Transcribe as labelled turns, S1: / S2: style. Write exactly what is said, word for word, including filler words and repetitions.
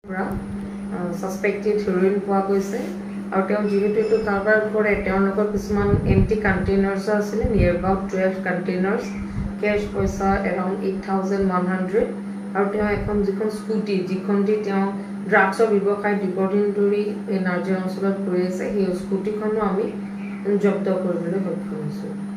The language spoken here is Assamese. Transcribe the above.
S1: Suspected heroin পোৱা গৈছে আৰু তেওঁ যেহেতু এটো কাৰবাৰ কৰে তেওঁলোকৰ কিছুমান empty containers আছিল near about twelve containers cash পইচা around eight thousand one hundred আৰু তেওঁ এখন যিখন স্কুটি যিখন দি তেওঁ ড্ৰাগছৰ ব্যৱসায় দীৰ্ঘদিন ধৰি এই নাৰ্জী অঞ্চলত কৰি আছে সেই স্কুটিখনো আমি জব্দ কৰিবলৈ সক্ষম হৈছো